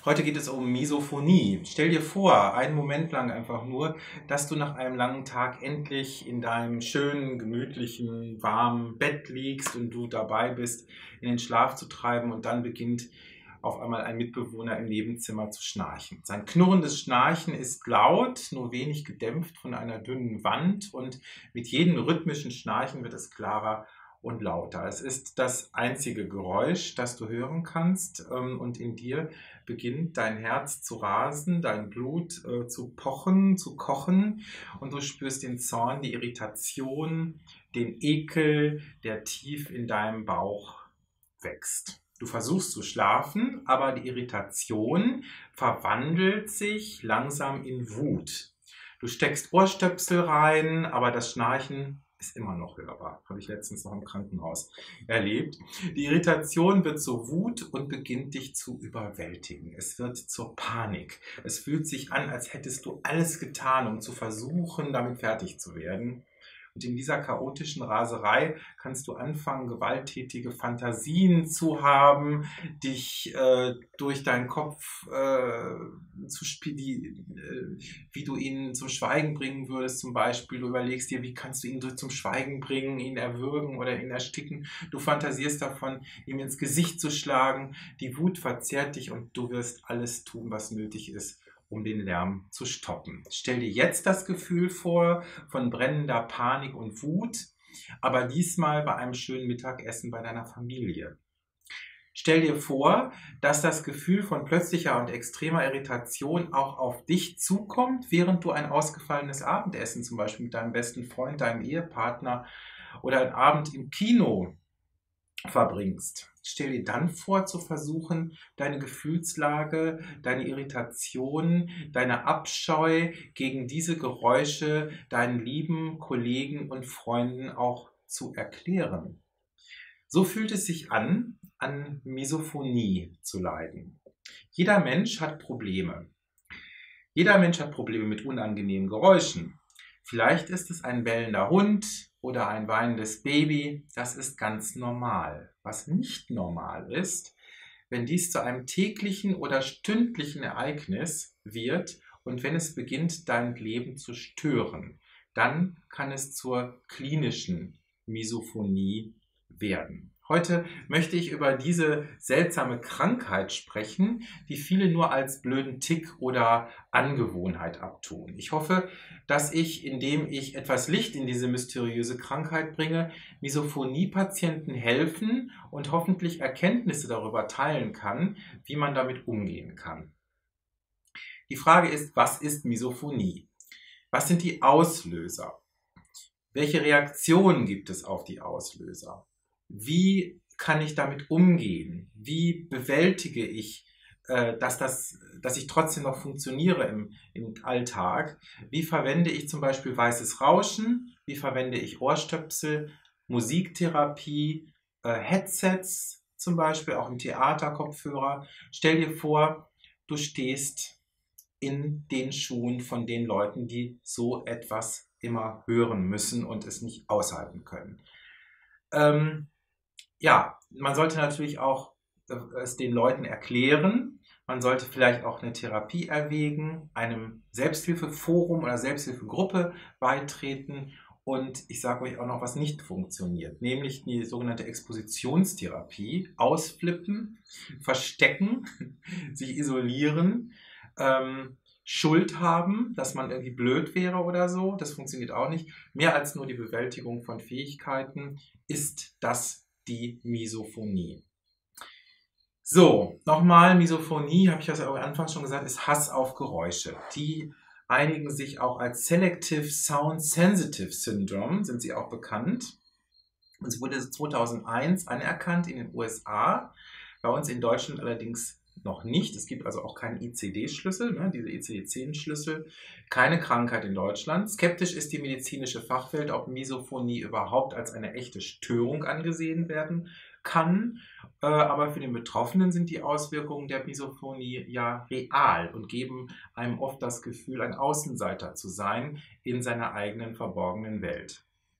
Heute geht es um Misophonie. Stell dir vor, einen Moment lang einfach nur, dass du nach einem langen Tag endlich in deinem schönen, gemütlichen, warmen Bett liegst und du dabei bist, in den Schlaf zu treiben, und dann beginnt auf einmal ein Mitbewohner im Nebenzimmer zu schnarchen. Sein knurrendes Schnarchen ist laut, nur wenig gedämpft von einer dünnen Wand, und mit jedem rhythmischen Schnarchen wird es klarer und lauter. Es ist das einzige Geräusch, das du hören kannst, und in dir beginnt dein Herz zu rasen, dein Blut zu pochen, zu kochen, und du spürst den Zorn, die Irritation, den Ekel, der tief in deinem Bauch wächst. Du versuchst zu schlafen, aber die Irritation verwandelt sich langsam in Wut. Du steckst Ohrstöpsel rein, aber das Schnarchen ist immer noch hörbar. Habe ich letztens noch im Krankenhaus erlebt. Die Irritation wird zur Wut und beginnt dich zu überwältigen. Es wird zur Panik. Es fühlt sich an, als hättest du alles getan, um zu versuchen, damit fertig zu werden. Und in dieser chaotischen Raserei kannst du anfangen, gewalttätige Fantasien zu haben, dich durch deinen Kopf zu spielen, wie du ihn zum Schweigen bringen würdest. Zum Beispiel, du überlegst dir, wie kannst du ihn zum Schweigen bringen, ihn erwürgen oder ihn ersticken. Du fantasierst davon, ihm ins Gesicht zu schlagen. Die Wut verzehrt dich und du wirst alles tun, was nötig ist, um den Lärm zu stoppen. Stell dir jetzt das Gefühl vor von brennender Panik und Wut, aber diesmal bei einem schönen Mittagessen bei deiner Familie. Stell dir vor, dass das Gefühl von plötzlicher und extremer Irritation auch auf dich zukommt, während du ein ausgefallenes Abendessen zum Beispiel mit deinem besten Freund, deinem Ehepartner oder einen Abend im Kino verbringst. Stell dir dann vor, zu versuchen, deine Gefühlslage, deine Irritation, deine Abscheu gegen diese Geräusche deinen lieben Kollegen und Freunden auch zu erklären. So fühlt es sich an Misophonie zu leiden. Jeder Mensch hat Probleme. Jeder Mensch hat Probleme mit unangenehmen Geräuschen. Vielleicht ist es ein bellender Hund oder ein weinendes Baby. Das ist ganz normal. Was nicht normal ist, wenn dies zu einem täglichen oder stündlichen Ereignis wird und wenn es beginnt, dein Leben zu stören, dann kann es zur klinischen Misophonie werden. Heute möchte ich über diese seltsame Krankheit sprechen, die viele nur als blöden Tick oder Angewohnheit abtun. Ich hoffe, dass ich, indem ich etwas Licht in diese mysteriöse Krankheit bringe, Misophonie-Patienten helfen und hoffentlich Erkenntnisse darüber teilen kann, wie man damit umgehen kann. Die Frage ist, was ist Misophonie? Was sind die Auslöser? Welche Reaktionen gibt es auf die Auslöser? Wie kann ich damit umgehen? Wie bewältige ich, dass ich trotzdem noch funktioniere im Alltag? Wie verwende ich zum Beispiel weißes Rauschen? Wie verwende ich Ohrstöpsel, Musiktherapie, Headsets zum Beispiel, auch im Theater, Kopfhörer? Stell dir vor, du stehst in den Schuhen von den Leuten, die so etwas immer hören müssen und es nicht aushalten können. Ja, man sollte natürlich auch es den Leuten erklären. Man sollte vielleicht auch eine Therapie erwägen, einem Selbsthilfeforum oder Selbsthilfegruppe beitreten. Und ich sage euch auch noch, was nicht funktioniert, nämlich die sogenannte Expositionstherapie. Ausflippen, verstecken, sich isolieren, Schuld haben, dass man irgendwie blöd wäre oder so. Das funktioniert auch nicht. Mehr als nur die Bewältigung von Fähigkeiten ist das die Misophonie. So, nochmal, Misophonie, habe ich ja am Anfang schon gesagt, ist Hass auf Geräusche. Die einigen sich auch als Selective Sound Sensitive Syndrome, sind sie auch bekannt. Es wurde 2001 anerkannt in den USA, bei uns in Deutschland allerdings noch nicht. Es gibt also auch keinen ICD-Schlüssel, ne, diese ICD-10-Schlüssel. Keine Krankheit in Deutschland. Skeptisch ist die medizinische Fachwelt, ob Misophonie überhaupt als eine echte Störung angesehen werden kann. Aber für den Betroffenen sind die Auswirkungen der Misophonie ja real und geben einem oft das Gefühl, ein Außenseiter zu sein in seiner eigenen verborgenen Welt.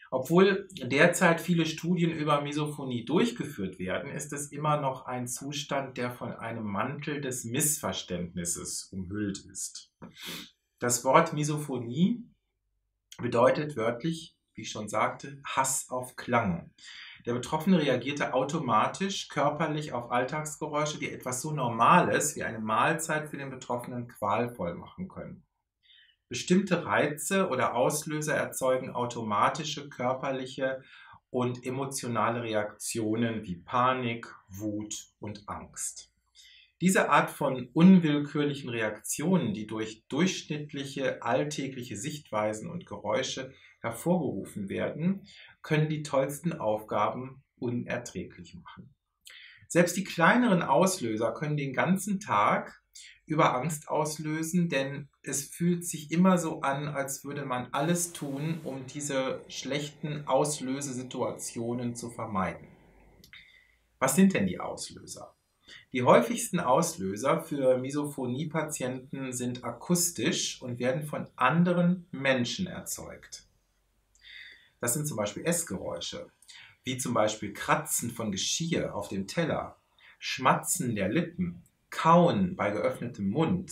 Obwohl derzeit viele Studien über Misophonie durchgeführt werden, ist es immer noch ein Zustand, der von einem Mantel des Missverständnisses umhüllt ist. Das Wort Misophonie bedeutet wörtlich, wie ich schon sagte, Hass auf Klang. Der Betroffene reagierte automatisch körperlich auf Alltagsgeräusche, die etwas so Normales wie eine Mahlzeit für den Betroffenen qualvoll machen können. Bestimmte Reize oder Auslöser erzeugen automatische körperliche und emotionale Reaktionen wie Panik, Wut und Angst. Diese Art von unwillkürlichen Reaktionen, die durch durchschnittliche alltägliche Sichtweisen und Geräusche hervorgerufen werden, können die tollsten Aufgaben unerträglich machen. Selbst die kleineren Auslöser können den ganzen Tag über Angst auslösen, denn es fühlt sich immer so an, als würde man alles tun, um diese schlechten Auslösesituationen zu vermeiden. Was sind denn die Auslöser? Die häufigsten Auslöser für Misophonie-Patienten sind akustisch und werden von anderen Menschen erzeugt. Das sind zum Beispiel Essgeräusche, wie zum Beispiel Kratzen von Geschirr auf dem Teller, Schmatzen der Lippen, Kauen bei geöffnetem Mund,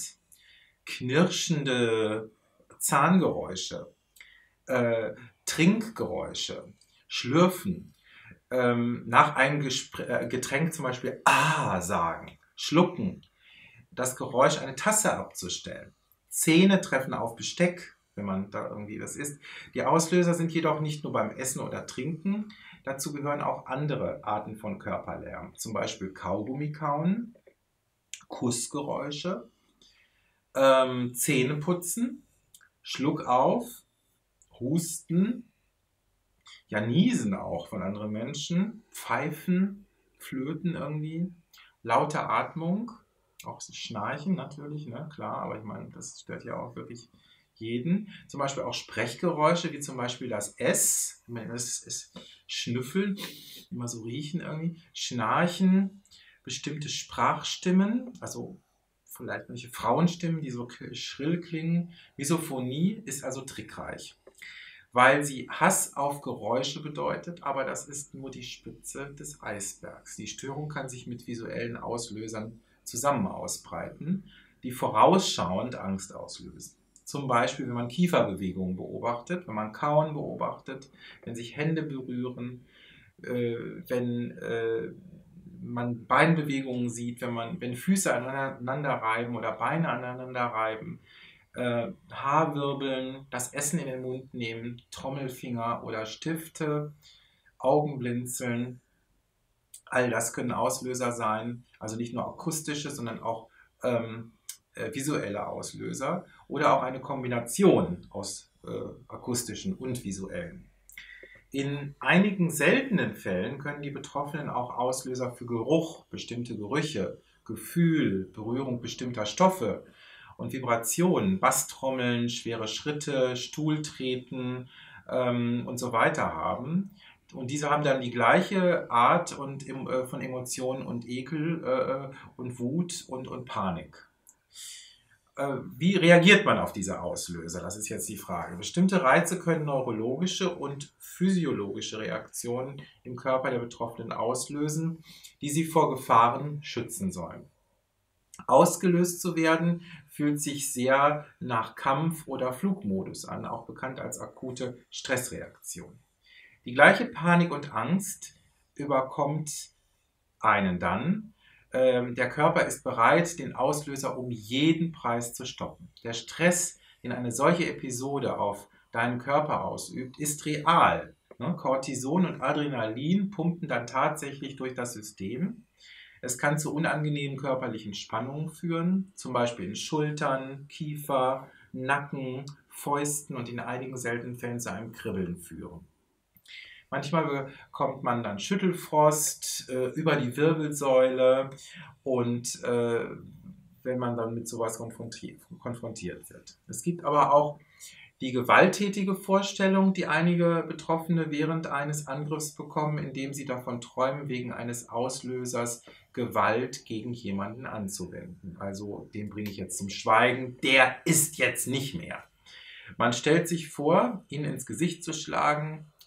knirschende Zahngeräusche, Trinkgeräusche, Schlürfen, nach einem Getränk zum Beispiel Ah sagen, schlucken, das Geräusch, eine Tasse abzustellen, Zähne treffen auf Besteck, wenn man da irgendwie was isst. Die Auslöser sind jedoch nicht nur beim Essen oder Trinken, dazu gehören auch andere Arten von Körperlärm, zum Beispiel Kaugummi kauen, Kussgeräusche, Zähneputzen, Schluck auf, Husten, ja, Niesen auch von anderen Menschen, Pfeifen, Flöten irgendwie, laute Atmung, auch Schnarchen natürlich, ne, klar, aber ich meine, das stört ja auch wirklich jeden. Zum Beispiel auch Sprechgeräusche, wie zum Beispiel das S, ich meine, das ist Schnüffeln, immer so riechen irgendwie, Schnarchen, bestimmte Sprachstimmen, also vielleicht manche Frauenstimmen, die so schrill klingen. Misophonie ist also trickreich, weil sie Hass auf Geräusche bedeutet, aber das ist nur die Spitze des Eisbergs. Die Störung kann sich mit visuellen Auslösern zusammen ausbreiten, die vorausschauend Angst auslösen. Zum Beispiel, wenn man Kieferbewegungen beobachtet, wenn man Kauen beobachtet, wenn sich Hände berühren, wenn man Beinbewegungen sieht, wenn Füße aneinander reiben oder Beine aneinander reiben, Haarwirbeln, das Essen in den Mund nehmen, Trommelfinger oder Stifte, Augenblinzeln, all das können Auslöser sein, also nicht nur akustische, sondern auch visuelle Auslöser oder auch eine Kombination aus akustischen und visuellen. In einigen seltenen Fällen können die Betroffenen auch Auslöser für Geruch, bestimmte Gerüche, Gefühl, Berührung bestimmter Stoffe und Vibrationen, Basstrommeln, schwere Schritte, Stuhltreten und so weiter haben. Und diese haben dann die gleiche Art von Emotionen und Ekel und Wut und Panik. Wie reagiert man auf diese Auslöser? Das ist jetzt die Frage. Bestimmte Reize können neurologische und physiologische Reaktionen im Körper der Betroffenen auslösen, die sie vor Gefahren schützen sollen. Ausgelöst zu werden, fühlt sich sehr nach Kampf- oder Flugmodus an, auch bekannt als akute Stressreaktion. Die gleiche Panik und Angst überkommt einen dann. Der Körper ist bereit, den Auslöser um jeden Preis zu stoppen. Der Stress, den eine solche Episode auf deinen Körper ausübt, ist real. Cortison und Adrenalin pumpen dann tatsächlich durch das System. Es kann zu unangenehmen körperlichen Spannungen führen, zum Beispiel in Schultern, Kiefer, Nacken, Fäusten und in einigen seltenen Fällen zu einem Kribbeln führen. Manchmal bekommt man dann Schüttelfrost über die Wirbelsäule und wenn man dann mit sowas konfrontiert wird. Es gibt aber auch die gewalttätige Vorstellung, die einige Betroffene während eines Angriffs bekommen, indem sie davon träumen, wegen eines Auslösers Gewalt gegen jemanden anzuwenden. Also den bringe ich jetzt zum Schweigen, der ist jetzt nicht mehr. Man stellt sich vor, ihn ins Gesicht zu schlagen,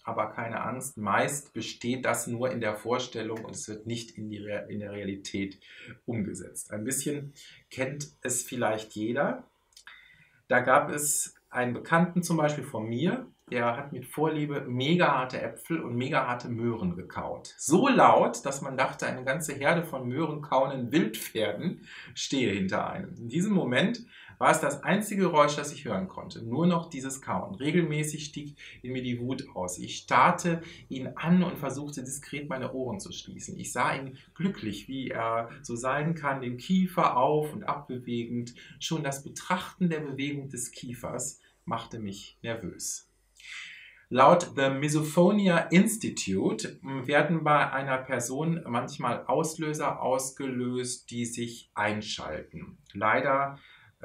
aber keine Angst, meist besteht das nur in der Vorstellung und es wird nicht in der Realität umgesetzt. Ein bisschen kennt es vielleicht jeder. Da gab es einen Bekannten zum Beispiel von mir, der hat mit Vorliebe mega harte Äpfel und mega harte Möhren gekaut. So laut, dass man dachte, eine ganze Herde von möhrenkauenden Wildpferden stehe hinter einem. In diesem Moment war es das einzige Geräusch, das ich hören konnte. Nur noch dieses Kauen. Regelmäßig stieg in mir die Wut aus. Ich starrte ihn an und versuchte diskret meine Ohren zu schließen. Ich sah ihn glücklich, wie er so sein kann, den Kiefer auf- und abbewegend. Schon das Betrachten der Bewegung des Kiefers machte mich nervös. Laut The Misophonia Institute werden bei einer Person manchmal Auslöser ausgelöst, die sich einschalten. Leider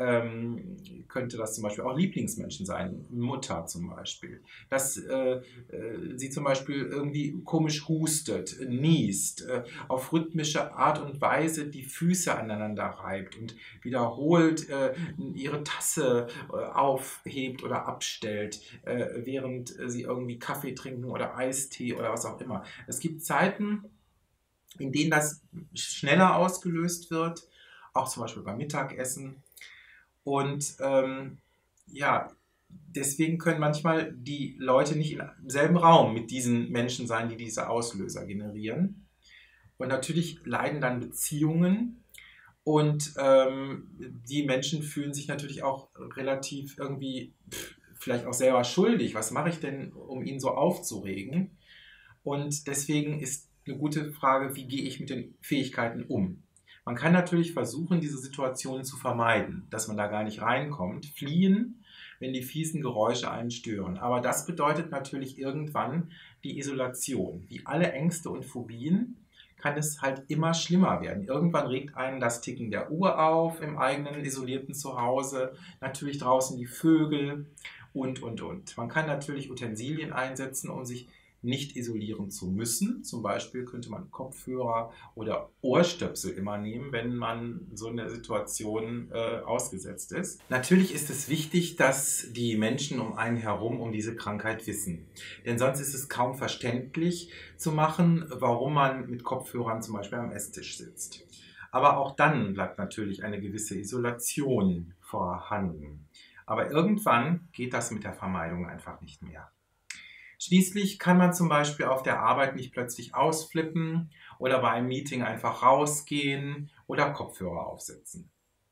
könnte das zum Beispiel auch Lieblingsmenschen sein, Mutter zum Beispiel, dass sie zum Beispiel irgendwie komisch hustet, niest, auf rhythmische Art und Weise die Füße aneinander reibt und wiederholt ihre Tasse aufhebt oder abstellt, während sie irgendwie Kaffee trinken oder Eistee oder was auch immer. Es gibt Zeiten, in denen das schneller ausgelöst wird, auch zum Beispiel beim Mittagessen. Und ja, deswegen können manchmal die Leute nicht im selben Raum mit diesen Menschen sein, die diese Auslöser generieren. Und natürlich leiden dann Beziehungen und die Menschen fühlen sich natürlich auch relativ irgendwie vielleicht auch selber schuldig. Was mache ich denn, um ihn so aufzuregen? Und deswegen ist eine gute Frage, wie gehe ich mit den Fähigkeiten um? Man kann natürlich versuchen, diese Situationen zu vermeiden, dass man da gar nicht reinkommt, fliehen, wenn die fiesen Geräusche einen stören. Aber das bedeutet natürlich irgendwann die Isolation. Wie alle Ängste und Phobien kann es halt immer schlimmer werden. Irgendwann regt einen das Ticken der Uhr auf im eigenen isolierten Zuhause, natürlich draußen die Vögel und. Man kann natürlich Utensilien einsetzen, um sich nicht isolieren zu müssen. Zum Beispiel könnte man Kopfhörer oder Ohrstöpsel immer nehmen, wenn man so eine Situation ausgesetzt ist. Natürlich ist es wichtig, dass die Menschen um einen herum um diese Krankheit wissen. Denn sonst ist es kaum verständlich zu machen, warum man mit Kopfhörern zum Beispiel am Esstisch sitzt. Aber auch dann bleibt natürlich eine gewisse Isolation vorhanden. Aber irgendwann geht das mit der Vermeidung einfach nicht mehr. Schließlich kann man zum Beispiel auf der Arbeit nicht plötzlich ausflippen oder bei einem Meeting einfach rausgehen oder Kopfhörer aufsetzen.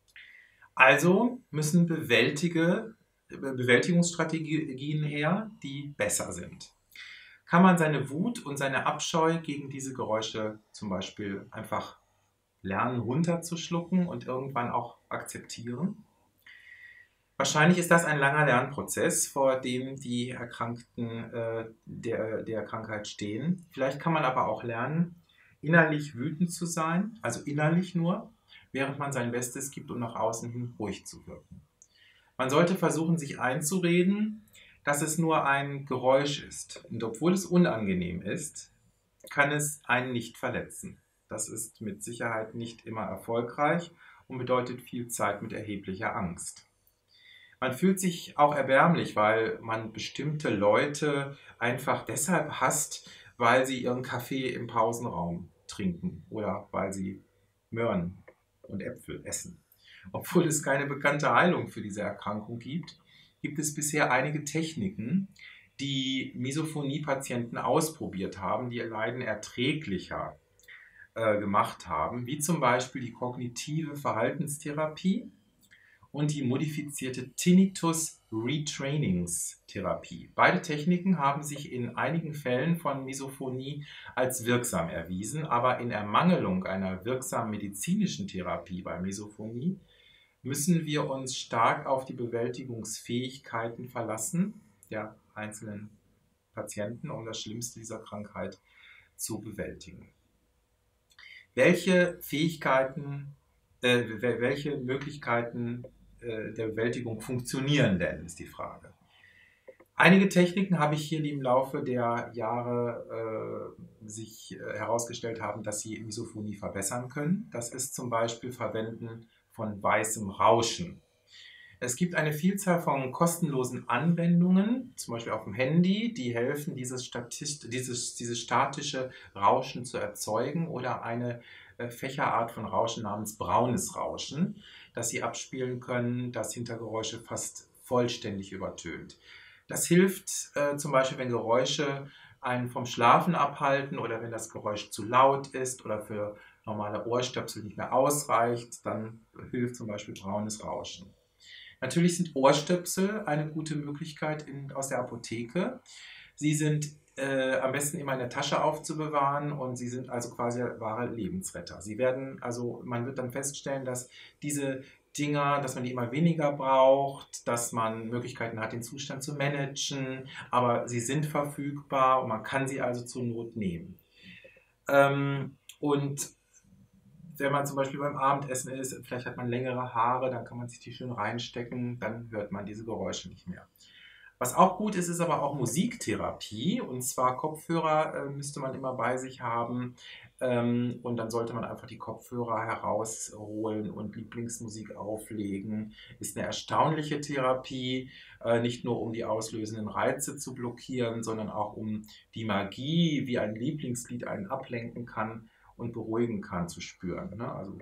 Also müssen Bewältigungsstrategien her, die besser sind. Kann man seine Wut und seine Abscheu gegen diese Geräusche zum Beispiel einfach lernen runterzuschlucken und irgendwann auch akzeptieren? Wahrscheinlich ist das ein langer Lernprozess, vor dem die Erkrankten der Krankheit stehen. Vielleicht kann man aber auch lernen, innerlich wütend zu sein, also innerlich nur, während man sein Bestes gibt, um nach außen hin ruhig zu wirken. Man sollte versuchen, sich einzureden, dass es nur ein Geräusch ist. Und obwohl es unangenehm ist, kann es einen nicht verletzen. Das ist mit Sicherheit nicht immer erfolgreich und bedeutet viel Zeit mit erheblicher Angst. Man fühlt sich auch erbärmlich, weil man bestimmte Leute einfach deshalb hasst, weil sie ihren Kaffee im Pausenraum trinken oder weil sie Möhren und Äpfel essen. Obwohl es keine bekannte Heilung für diese Erkrankung gibt, gibt es bisher einige Techniken, die Misophonie-Patienten ausprobiert haben, die ihr Leiden erträglicher gemacht haben, wie zum Beispiel die kognitive Verhaltenstherapie und die modifizierte Tinnitus-Retrainingstherapie. Beide Techniken haben sich in einigen Fällen von Misophonie als wirksam erwiesen, aber in Ermangelung einer wirksamen medizinischen Therapie bei Misophonie müssen wir uns stark auf die Bewältigungsfähigkeiten verlassen der einzelnen Patienten, um das Schlimmste dieser Krankheit zu bewältigen. Welche Möglichkeiten der Bewältigung funktionieren denn, ist die Frage. Einige Techniken habe ich hier, die im Laufe der Jahre sich herausgestellt haben, dass sie Misophonie verbessern können. Das ist zum Beispiel Verwenden von weißem Rauschen. Es gibt eine Vielzahl von kostenlosen Anwendungen, zum Beispiel auf dem Handy, die helfen, dieses statische Rauschen zu erzeugen oder eine Fächerart von Rauschen namens braunes Rauschen, das Sie abspielen können, das Hintergeräusche fast vollständig übertönt. Das hilft zum Beispiel, wenn Geräusche einen vom Schlafen abhalten oder wenn das Geräusch zu laut ist oder für normale Ohrstöpsel nicht mehr ausreicht, dann hilft zum Beispiel braunes Rauschen. Natürlich sind Ohrstöpsel eine gute Möglichkeit aus der Apotheke. Sie sind am besten immer in der Tasche aufzubewahren und sie sind also quasi wahre Lebensretter. Man wird dann feststellen, dass diese Dinger, dass man die immer weniger braucht, dass man Möglichkeiten hat, den Zustand zu managen, aber sie sind verfügbar und man kann sie also zur Not nehmen. Und wenn man zum Beispiel beim Abendessen ist, vielleicht hat man längere Haare, dann kann man sich die schön reinstecken, dann hört man diese Geräusche nicht mehr. Was auch gut ist, ist aber auch Musiktherapie. Und zwar Kopfhörer müsste man immer bei sich haben. Und dann sollte man einfach die Kopfhörer herausholen und Lieblingsmusik auflegen. Ist eine erstaunliche Therapie, nicht nur um die auslösenden Reize zu blockieren, sondern auch um die Magie, wie ein Lieblingslied einen ablenken kann und beruhigen kann, zu spüren. Ne? Also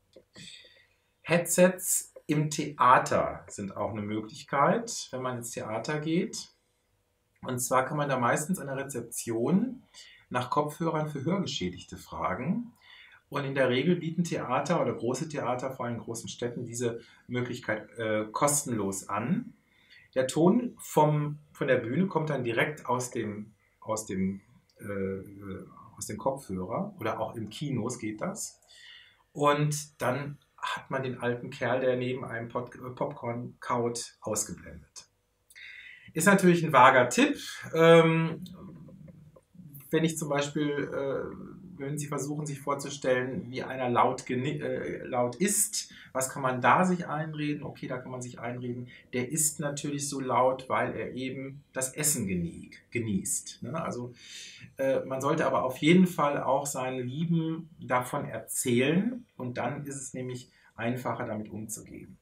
Headsets im Theater sind auch eine Möglichkeit, wenn man ins Theater geht. Und zwar kann man da meistens an der Rezeption nach Kopfhörern für Hörgeschädigte fragen. Und in der Regel bieten Theater oder große Theater, vor allem in großen Städten, diese Möglichkeit kostenlos an. Der Ton von der Bühne kommt dann direkt aus dem Kopfhörer oder auch im Kinos geht das. Und dann hat man den alten Kerl, der neben einem Popcorn kaut, ausgeblendet. Ist natürlich ein vager Tipp. Wenn Sie versuchen, sich vorzustellen, wie einer laut isst, was kann man da sich einreden? Okay, da kann man sich einreden, der isst natürlich so laut, weil er eben das Essen genießt. Ne? Also man sollte aber auf jeden Fall auch seinen Lieben davon erzählen und dann ist es nämlich einfacher, damit umzugehen.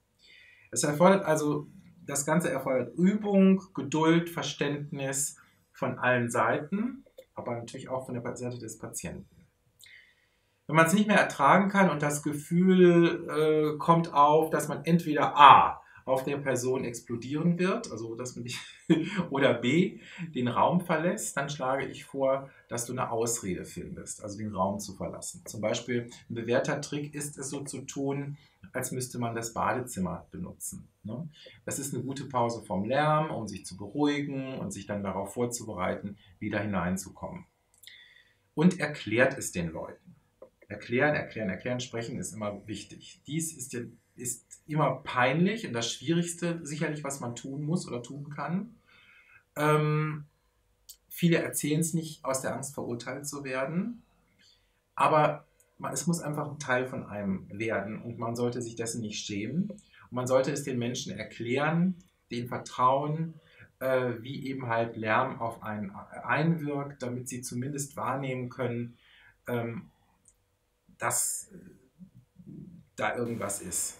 Das Ganze erfordert Übung, Geduld, Verständnis von allen Seiten, aber natürlich auch von der Seite des Patienten. Wenn man es nicht mehr ertragen kann und das Gefühl kommt auf, dass man entweder A, auf der Person explodieren wird, also dass man nicht, oder B, den Raum verlässt, dann schlage ich vor, dass du eine Ausrede findest, also den Raum zu verlassen. Zum Beispiel ein bewährter Trick ist es so zu tun, als müsste man das Badezimmer benutzen. Ne? Das ist eine gute Pause vom Lärm, um sich zu beruhigen und sich dann darauf vorzubereiten, wieder hineinzukommen. Und erklärt es den Leuten. Erklären, sprechen ist immer wichtig. Dies ist immer peinlich und das Schwierigste sicherlich, was man tun muss oder tun kann. Viele erzählen es nicht aus der Angst, verurteilt zu werden, aber es muss einfach ein Teil von einem werden und man sollte sich dessen nicht schämen. Und man sollte es den Menschen erklären, denen vertrauen, wie eben halt Lärm auf einen einwirkt, damit sie zumindest wahrnehmen können, dass da irgendwas ist.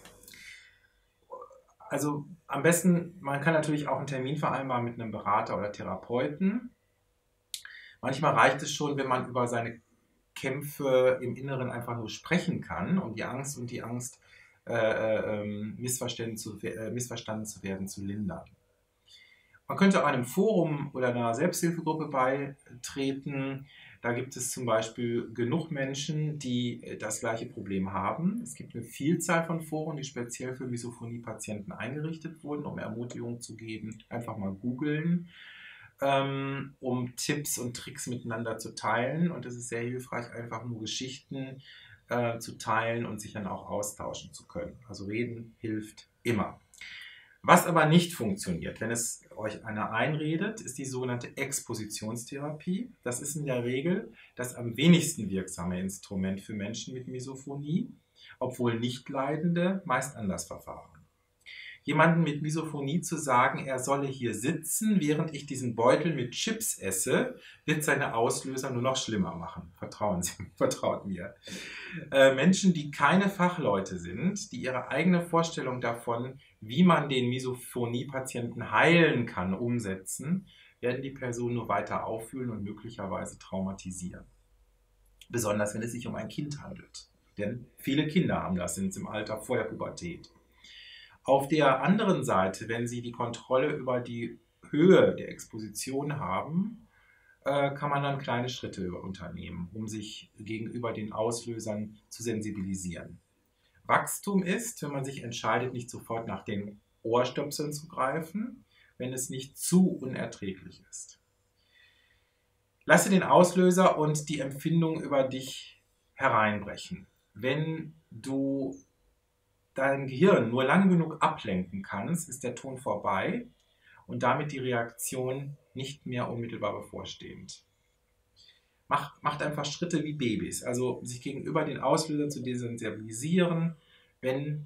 Also am besten, man kann natürlich auch einen Termin vereinbaren mit einem Berater oder Therapeuten. Manchmal reicht es schon, wenn man über seine Kämpfe im Inneren einfach nur sprechen kann, um die Angst missverstanden zu werden, zu lindern. Man könnte auch einem Forum oder einer Selbsthilfegruppe beitreten. Da gibt es zum Beispiel genug Menschen, die das gleiche Problem haben. Es gibt eine Vielzahl von Foren, die speziell für Misophonie-Patienten eingerichtet wurden, um Ermutigung zu geben. Einfach mal googeln, um Tipps und Tricks miteinander zu teilen. Und es ist sehr hilfreich, einfach nur Geschichten zu teilen und sich dann auch austauschen zu können. Also reden hilft immer. Was aber nicht funktioniert, wenn es euch einer einredet, ist die sogenannte Expositionstherapie. Das ist in der Regel das am wenigsten wirksame Instrument für Menschen mit Misophonie, obwohl Nichtleidende meist anders verfahren. Jemandem mit Misophonie zu sagen, er solle hier sitzen, während ich diesen Beutel mit Chips esse, wird seine Auslöser nur noch schlimmer machen. Vertrauen Sie, vertraut mir. Menschen, die keine Fachleute sind, die ihre eigene Vorstellung davon, wie man den Misophonie-Patienten heilen kann, umsetzen, werden die Person nur weiter auffühlen und möglicherweise traumatisieren. Besonders wenn es sich um ein Kind handelt. Denn viele Kinder haben das, sind im Alter vor der Pubertät. Auf der anderen Seite, wenn Sie die Kontrolle über die Höhe der Exposition haben, kann man dann kleine Schritte unternehmen, um sich gegenüber den Auslösern zu sensibilisieren. Wachstum ist, wenn man sich entscheidet, nicht sofort nach den Ohrstöpseln zu greifen, wenn es nicht zu unerträglich ist. Lasse den Auslöser und die Empfindung über dich hereinbrechen. Wenn du dein Gehirn nur lang genug ablenken kannst, ist der Ton vorbei und damit die Reaktion nicht mehr unmittelbar bevorstehend. Macht einfach Schritte wie Babys, also sich gegenüber den Auslösern zu desensibilisieren, wenn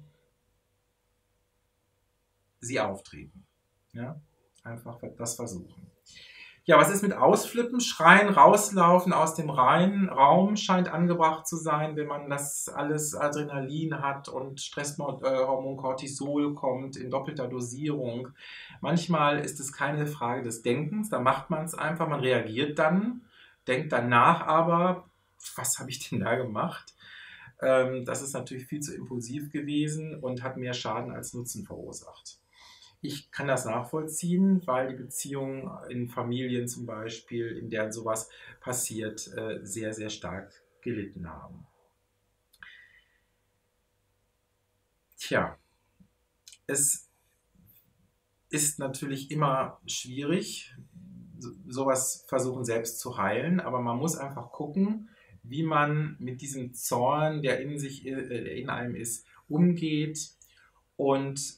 sie auftreten. Ja? Einfach das versuchen. Ja, was ist mit Ausflippen? Schreien, rauslaufen aus dem Raum scheint angebracht zu sein, wenn man das alles Adrenalin hat und Stresshormon Cortisol kommt in doppelter Dosierung. Manchmal ist es keine Frage des Denkens, da macht man es einfach, man reagiert dann, denkt danach aber, was habe ich denn da gemacht? Das ist natürlich viel zu impulsiv gewesen und hat mehr Schaden als Nutzen verursacht. Ich kann das nachvollziehen, weil die Beziehungen in Familien zum Beispiel, in denen sowas passiert, sehr, sehr stark gelitten haben. Tja, es ist natürlich immer schwierig, sowas versuchen selbst zu heilen, aber man muss einfach gucken, wie man mit diesem Zorn, der in einem ist, umgeht und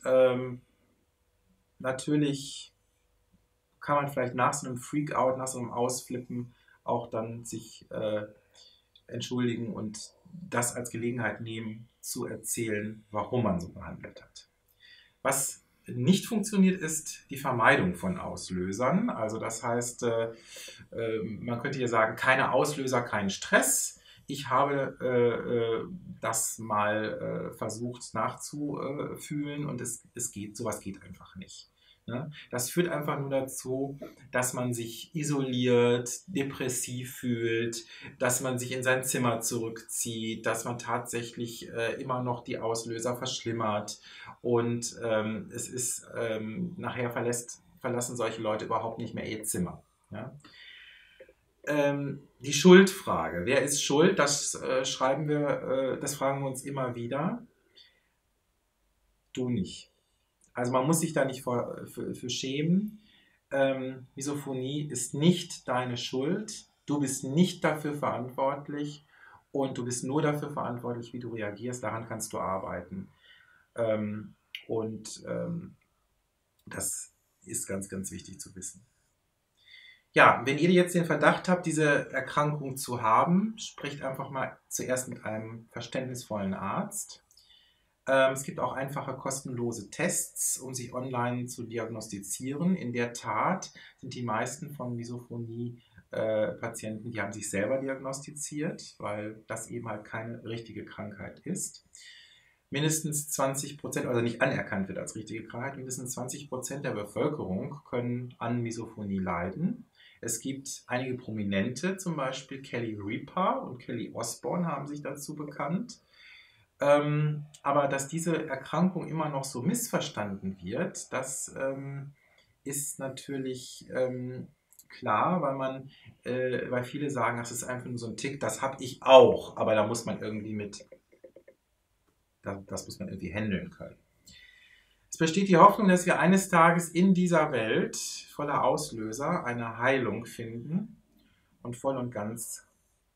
natürlich kann man vielleicht nach so einem Freak-out, nach so einem Ausflippen auch dann sich entschuldigen und das als Gelegenheit nehmen, zu erzählen, warum man so gehandelt hat. Was nicht funktioniert, ist die Vermeidung von Auslösern. Also das heißt, man könnte hier sagen, keine Auslöser, kein Stress. Ich habe das mal versucht nachzufühlen und sowas geht einfach nicht. Ne? Das führt einfach nur dazu, dass man sich isoliert, depressiv fühlt, dass man sich in sein Zimmer zurückzieht, dass man tatsächlich immer noch die Auslöser verschlimmert und es ist nachher verlassen solche Leute überhaupt nicht mehr ihr Zimmer. Ja? Die Schuldfrage. Wer ist schuld? Das fragen wir uns immer wieder. Du nicht. Also man muss sich da nicht für schämen. Misophonie ist nicht deine Schuld. Du bist nicht dafür verantwortlich und du bist nur dafür verantwortlich, wie du reagierst. Daran kannst du arbeiten. Das ist ganz, ganz wichtig zu wissen. Ja, wenn ihr jetzt den Verdacht habt, diese Erkrankung zu haben, sprecht einfach mal zuerst mit einem verständnisvollen Arzt. Es gibt auch einfache kostenlose Tests, um sich online zu diagnostizieren. In der Tat sind die meisten von Misophonie-Patienten, die haben sich selber diagnostiziert, weil das eben halt keine richtige Krankheit ist. Mindestens 20%, also nicht anerkannt wird als richtige Krankheit, mindestens 20% der Bevölkerung können an Misophonie leiden. Es gibt einige Prominente, zum Beispiel Kelly Ripa und Kelly Osbourne haben sich dazu bekannt. Aber dass diese Erkrankung immer noch so missverstanden wird, das ist natürlich klar, weil viele sagen, das ist einfach nur so ein Tick, das habe ich auch, aber da muss man irgendwie das muss man irgendwie handeln können. Es besteht die Hoffnung, dass wir eines Tages in dieser Welt voller Auslöser eine Heilung finden und voll und ganz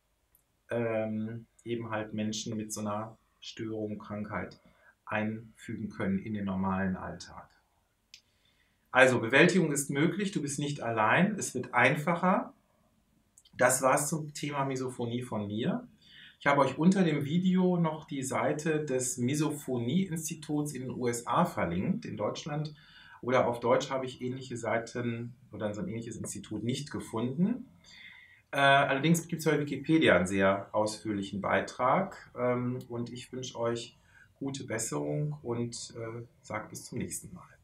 eben halt Menschen mit so einer Störung, Krankheit einfügen können in den normalen Alltag. Also Bewältigung ist möglich, du bist nicht allein, es wird einfacher. Das war es zum Thema Misophonie von mir. Ich habe euch unter dem Video noch die Seite des Misophonie-Instituts in den USA verlinkt. In Deutschland oder auf Deutsch habe ich ähnliche Seiten oder so ein ähnliches Institut nicht gefunden. Allerdings gibt es bei Wikipedia einen sehr ausführlichen Beitrag und ich wünsche euch gute Besserung und sage bis zum nächsten Mal.